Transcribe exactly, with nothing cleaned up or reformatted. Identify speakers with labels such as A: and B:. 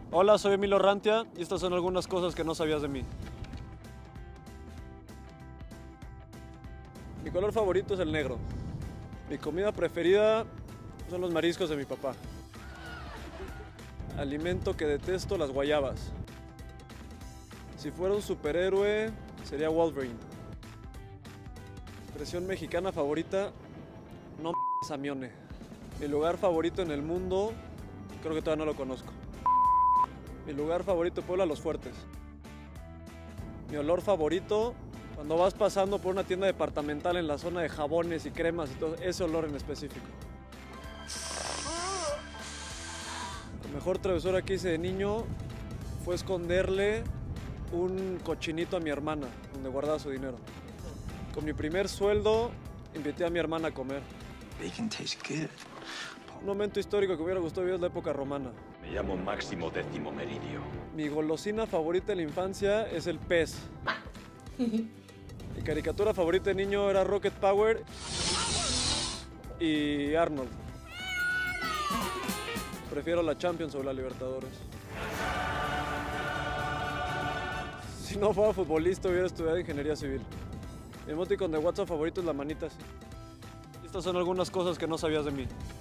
A: Hola, soy Emilio Rantia y estas son algunas cosas que no sabías de mí. Mi color favorito es el negro. Mi comida preferida son los mariscos de mi papá. Alimento que detesto, las guayabas. Si fuera un superhéroe, sería Wolverine. Expresión mexicana favorita, no m***, Samione. Mi lugar favorito en el mundo, creo que todavía no lo conozco. Mi lugar favorito, Puebla, Los Fuertes. Mi olor favorito, cuando vas pasando por una tienda departamental en la zona de jabones y cremas y todo, ese olor en específico. La mejor travesura que hice de niño fue esconderle un cochinito a mi hermana, donde guardaba su dinero. Con mi primer sueldo, invité a mi hermana a comer.
B: Bacon tastes good.
A: Un momento histórico que me hubiera gustado vivir es la época romana.
C: Me llamo Máximo Décimo Meridio.
A: Mi golosina favorita de la infancia es el pez. Mi caricatura favorita de niño era Rocket Power y Arnold. Prefiero la Champions sobre la Libertadores. Si no fuera futbolista, hubiera estudiado ingeniería civil. Mi emoticon de WhatsApp favorito es la manita así. Estas son algunas cosas que no sabías de mí.